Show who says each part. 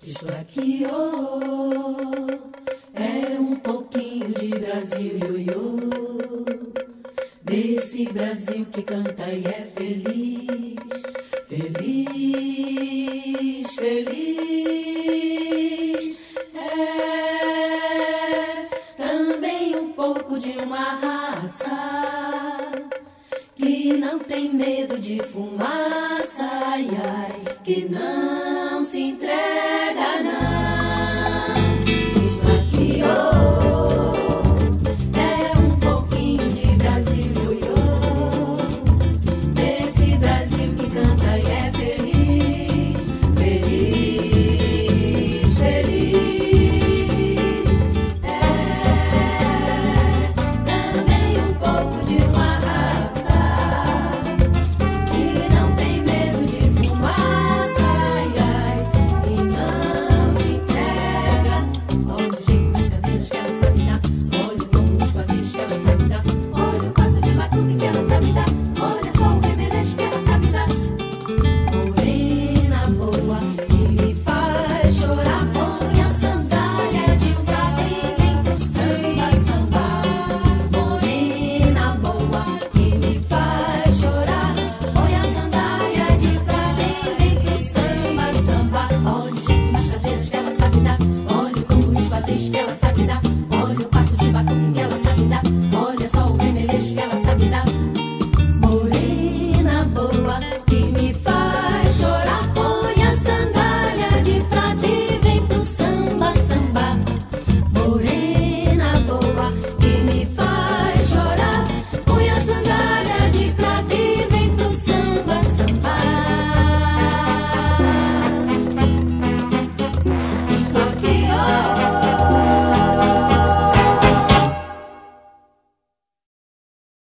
Speaker 1: Estou aqui, oh, é um pouquinho de Brasil, ioiô, desse Brasil que canta e é feliz, feliz, feliz. É também um pouco de uma raça que não tem medo de fumaça, ai, ai, que não se entrega, não.